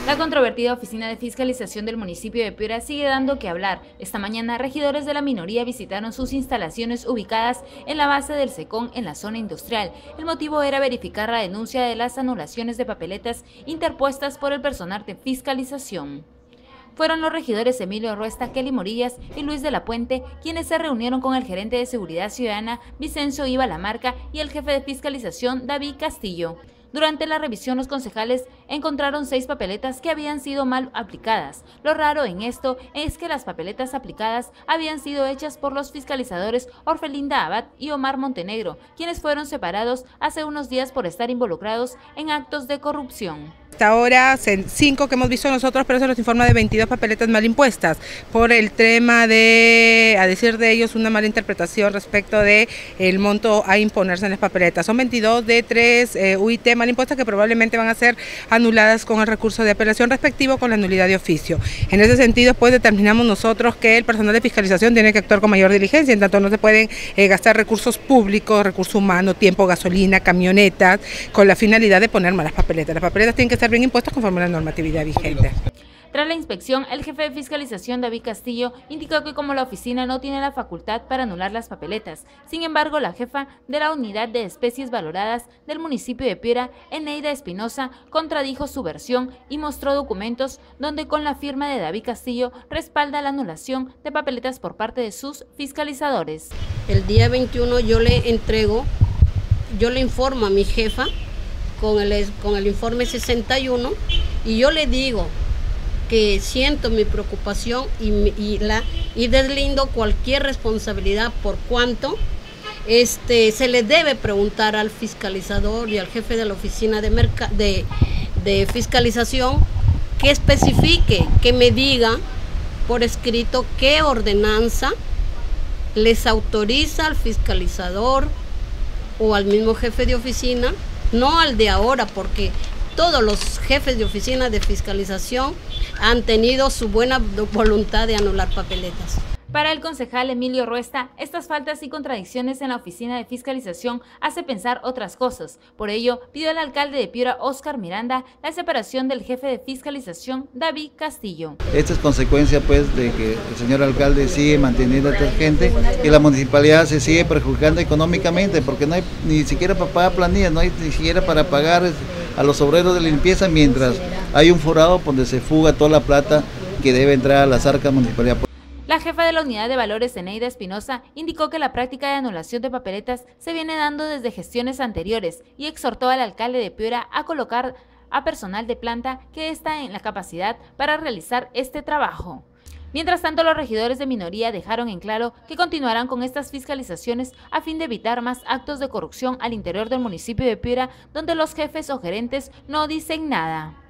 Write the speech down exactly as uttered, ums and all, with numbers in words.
La controvertida Oficina de Fiscalización del municipio de Piura sigue dando que hablar. Esta mañana, regidores de la minoría visitaron sus instalaciones ubicadas en la base del SECON en la zona industrial. El motivo era verificar la denuncia de las anulaciones de papeletas interpuestas por el personal de fiscalización. Fueron los regidores Emilio Ruesta, Kelly Morillas y Luis de la Puente quienes se reunieron con el gerente de Seguridad Ciudadana, Vicencio Iba Lamarca, y el jefe de fiscalización, David Castillo. Durante la revisión, los concejales encontraron seis papeletas que habían sido mal aplicadas. Lo raro en esto es que las papeletas aplicadas habían sido hechas por los fiscalizadores Orfelinda Abad y Omar Montenegro, quienes fueron separados hace unos días por estar involucrados en actos de corrupción. Hasta ahora, cinco que hemos visto nosotros, pero se nos informa de veintidós papeletas mal impuestas por el tema de, a decir de ellos, una mala interpretación respecto de el monto a imponerse en las papeletas. Son veintidós de tres eh, U I T mal impuestas que probablemente van a ser anuladas con el recurso de apelación respectivo con la nulidad de oficio. En ese sentido, pues determinamos nosotros que el personal de fiscalización tiene que actuar con mayor diligencia, en tanto no se pueden eh, gastar recursos públicos, recursos humanos, tiempo, gasolina, camionetas, con la finalidad de poner malas papeletas. Las papeletas tienen que ser bien impuestos conforme a la normatividad vigente. Tras la inspección, el jefe de fiscalización, David Castillo, indicó que como la oficina no tiene la facultad para anular las papeletas, sin embargo, la jefa de la unidad de especies valoradas del municipio de Piura, Eneida Espinosa, contradijo su versión y mostró documentos donde con la firma de David Castillo respalda la anulación de papeletas por parte de sus fiscalizadores. El día veintiuno yo le entrego, yo le informo a mi jefa con el, con el informe sesenta y uno y yo le digo que siento mi preocupación y, y, la, y deslindo cualquier responsabilidad por cuanto este, se le debe preguntar al fiscalizador y al jefe de la oficina de, merca, de, de fiscalización que especifique, que me diga por escrito qué ordenanza les autoriza al fiscalizador o al mismo jefe de oficina, no al de ahora, porque todos los jefes de oficina de fiscalización han tenido su buena voluntad de anular papeletas. Para el concejal Emilio Ruesta, estas faltas y contradicciones en la oficina de fiscalización hace pensar otras cosas. Por ello, pidió al alcalde de Piura, Óscar Miranda, la separación del jefe de fiscalización, David Castillo. Esta es consecuencia pues de que el señor alcalde sigue manteniendo a esta gente y la municipalidad se sigue perjudicando económicamente porque no hay ni siquiera para pagar planillas, no hay ni siquiera para pagar a los obreros de limpieza, mientras hay un forado donde se fuga toda la plata que debe entrar a las arcas municipalidad. La jefa de la unidad de valores, Eneida Espinosa, indicó que la práctica de anulación de papeletas se viene dando desde gestiones anteriores y exhortó al alcalde de Piura a colocar a personal de planta que está en la capacidad para realizar este trabajo. Mientras tanto, los regidores de minoría dejaron en claro que continuarán con estas fiscalizaciones a fin de evitar más actos de corrupción al interior del municipio de Piura, donde los jefes o gerentes no dicen nada.